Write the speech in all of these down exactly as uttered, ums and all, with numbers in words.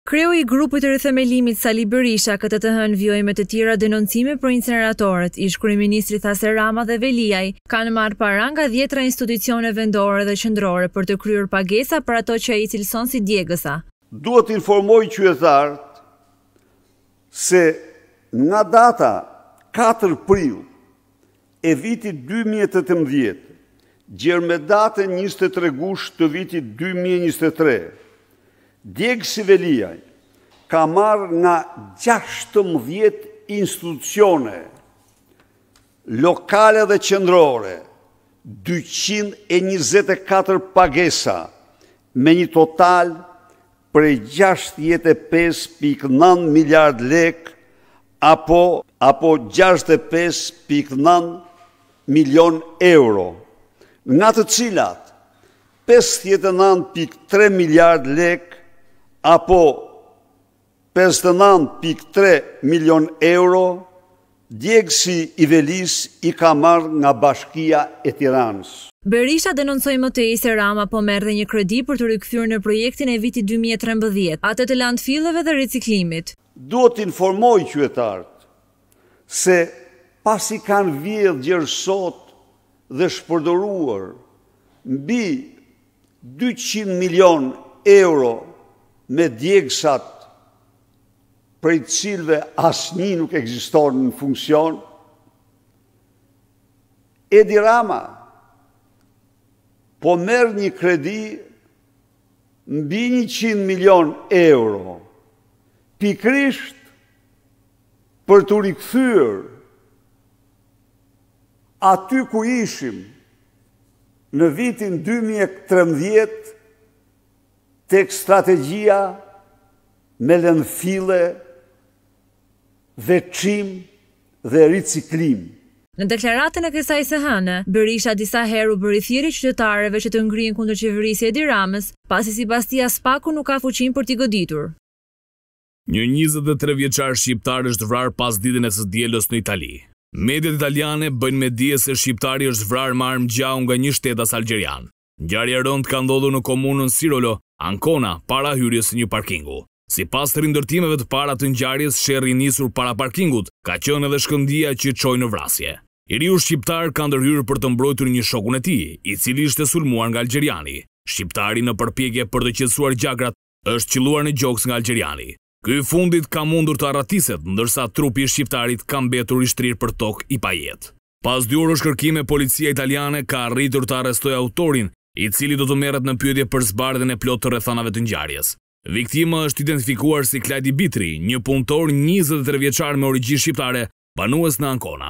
Kreu i grupit të rithemelimit Sali Berisha këtë të hënë vjoj me të tjera denoncime për incineratorët. Ish kryeministri tha se Rama dhe Veliaj kanë marrë para nga dhjetra institucione vendore dhe qendrore për të kryer pagesa për ato që ai cilëson si djegësa. Duhet informoj qytetarët se nga data katër prill e vitit dy mijë e tetëmbëdhjetë gjerë me datën njëzet e tre gusht të vitit dy mijë e njëzet e tre, djegësi Veliaj ka marrë nga gjashtëmbëdhjetë institucione lokale dhe qendrore dyqind e njëzet e katër pagesa me një total prej gjashtëdhjetë e pesë pikë nëntë miliard lek apo apo gjashtëdhjetë e pesë pikë nëntë milion euro, nga të cilat pesëdhjetë e nëntë pikë tre miliard lek apo pesëdhjetë e nëntë pikë tre milion euro djegësi i Velis i ka marrë nga Bashkia e Tiranës. Berisha denoncoi më tej se Rama po merrte një kredi për të rikthyer në projektin e vitit dy mijë e trembëdhjetë, atë të landfilleve dhe riciklimit. Duhet informoj qytetarët se pasi kanë vjedhë gjerësot dhe shpërdoruar mbi dyqind milion euro me djegësat prej cilve asnjë nuk ekziston në funksion, Edi Rama po merr një kredi mbi njëqind milion euro, pikrisht për të rikthyer aty ku ishim në vitin dy mijë e trembëdhjetë tek strategjia me landfille, veçim dhe riciklim. Në deklaratën e kësaj së hënë, Berisha disa herë u bëri thirrje qytetarëve që të ngrihen kundër qeverisë Edi Ramës, pasi sipas tij as paku nuk ka fuqinë për t'i goditur. Një njëzet e tre vjeçar shqiptar është vrarë pas ditën e së dielës në Itali. Mediat italiane bëjnë me dije se shqiptari është vrarë me armë gjau nga një shtetas algjerian. Ngjarja e rëndë ka ndodhur në komunën Sirolo, Ancona, para hyrjes së një parkingu. Sipas të rindërtimeve të para të ngjarjes, sherrri i nisur para parkingut ka qenë edhe shkëndija që çoi në vrasje. I riu shqiptar ka ndërhyrë për të mbrojtur një shokun e tij, i cili ishte sulmuar nga algjeriani. Shqiptari në përpjekje për të qetësuar gjagrat është qelluar në gjoks nga algjeriani. Ky i fundit ka mundur të arratiset, ndërsa trupi i shqiptarit ka mbetur i shtrirë për tokë i pajet. Pas dy orësh kërkime, policia italiane ka arritur të arrestojë autorin, i cili do të merret në pyetje për zbardhjen e plotë të rrethanave të ngjarjes. Viktima është identifikuar si Klajdi Bitri, një punëtor njëzet e tre vjeçar me origjinë shqiptare, banues në Ancona.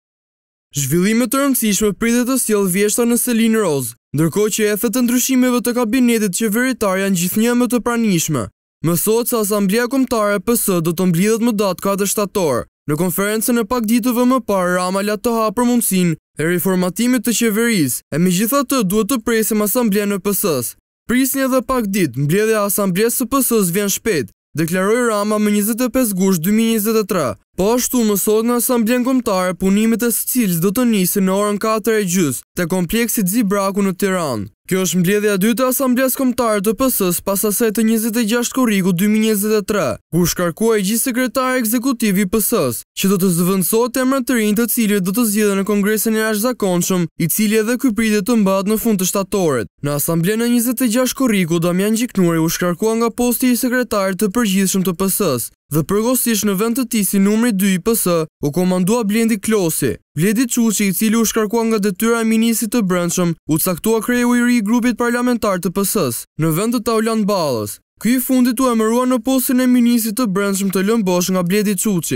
Zhvillime të rëndësishme pritet të sjellë vjeshta në Selin Roz, ndërkohë që ethet e ndryshimeve të kabinetit qeveritar janë gjithnjë më të pranishme. Mësohet se Asamblea Kombëtare P S do të mblidhet më datë katër shtator. Në konferencën e pakditëve më parë, Rama la të hapë mundësinë e riformatimit të qeverisë, e megjithatë duhet të presim Asamblenë e P S-s. Prisni edhe pak ditë, mbledhja e Asamblesë së P S-s vjen shpejt, deklaroi Rama më njëzet e pesë gusht dy mijë e njëzet e tre. Po ashtu mësohet në Asamblenë Kombëtare punimet e së cilës do të nisin në orën katër e gjys te kompleksi Zibraku në Tiranë. Kjo është mbledhja e dytë e Asamblesë Kombëtare të P S-s pas asaj të njëzet e gjashtë korriku dy mijë e njëzet e tre, ku shkarkuai gjithë sekretari ekzekutiv i P S-s, që do të zëvendësohet emrat të rinj të cilëve do të zgjidhen në kongresin e jashtëzakonshëm, i cili edhe ky pritet të mbahet në fund të shtatorit. Në Asamblenë e njëzet e gjashtë korriku, Damian Gjiknuri u shkarkua nga posti i sekretarit të përgjithshëm të P S-s, dhe përgjithsisht në vend të tij si numri dy i P S u komandua Blendi Klosi. Bledi Çuçi, i cili u shkarkua nga detyra e ministrit të brendshëm, u caktua kreu i ri i grupit parlamentar të P S-s, në vend të Tauland Ballës. Ky i fundit u emërua në postin e ministrit të brendshëm të lënë bosh nga Bledi Çuçi.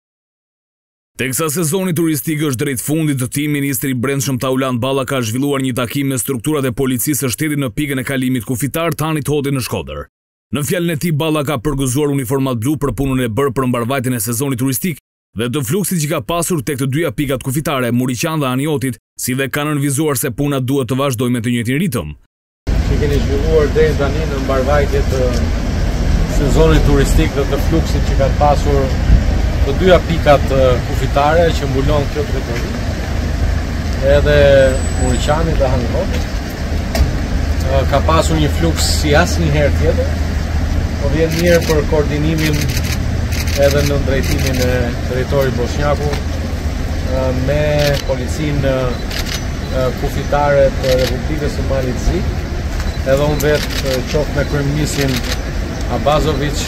Teksa sezoni turistik është drejt fundit të tij, ministri i brendshëm Tauland Balla ka zhvilluar një takim me strukturat e policisë së shtetit në pikën e kalimit kufitar Tanit Hoti në Shkodër. Në fjalën e tij, Balla ka përgëzuar uniformat blu për punën e bërë për mbarvajtjen e sezonit turistik dhe të fluksit që ka pasur tek të dyja pikat kufitare, Muriqan dhe Aniotit, si dhe kanë nënvizuar se puna duhet të vazhdojë me të njëjtin ritëm. Që keni zhvilluar deri tani në mbarvajtje të sezonit turistik dhe të fluksit që kanë pasur të dyja pikat kufitare që mbulon kjo drejtori, edhe Muriqani dhe Aniotit. Ka pasur një fluks si asnjëherë tjetër. po vjen mirë për koordinimin edhe në drejtimin e territorit bosnjaku me policinë kufitare të Republikës së Malit Zi, edhe unë vetë qoftë me kryeministrin Abazović,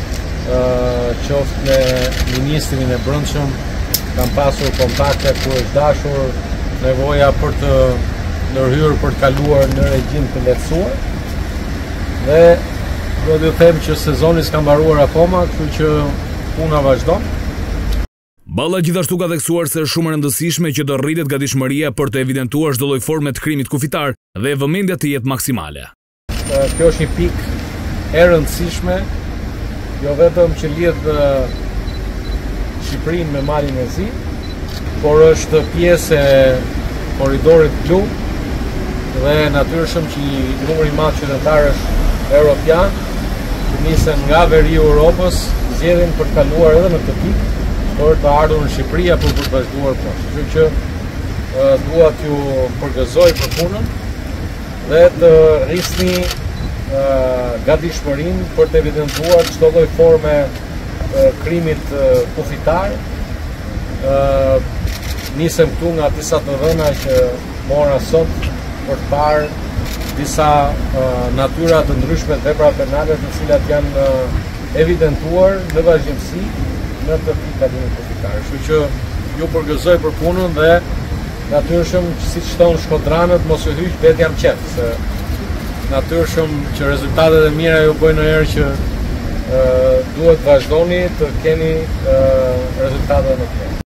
qoftë me ministrin e Brendshëm, kam pasur kontakte ku është dashur nevoja për të ndërhyrë për të kaluar në regjim të lehtësuar. Dhe do t'ju them që sezoni s'ka mbaruar akoma, kështu që puna vazhdon. Balla gjithashtu ka theksuar se është shumë e rëndësishme që të rritet gatishmëria për të evidentuar çdo lloj forme të krimit kufitar dhe vëmendja të jetë maksimale. Kjo është një pikë e rëndësishme, jo vetëm që lidh Shqipërinë me Malin e Zi, por është pjesë e korridorit blu dhe natyrshëm që një numër i madh qytetarësh evropian që nisen nga veri i Europës zgjedhin për të kaluar edhe në këtë pikë për të ardhur në Shqipëri apo për të vazhduar poshtë. Kështu që uh, dua t'ju përgëzoj për punën dhe të rrisni uh, gatishmërinë për të evidentuar çdo lloj forme uh, krimit uh, kufitar. Uh, nisem këtu nga disa të dhëna që mora sot për të parë disa uh, natyra të ndryshme të vepra penale të cilat janë uh, evidentuar në vazhdimsi në të kalimin kufitar. Kështu që ju përgëzoj për punën dhe natyrshëm që siç thonë shkodranët mos u hyj vet jam qet, se natyrshëm që rezultatet e mira ju bëjnë ndonjëherë që uh, duhet vazhdoni të keni uh, rezultate më të mira.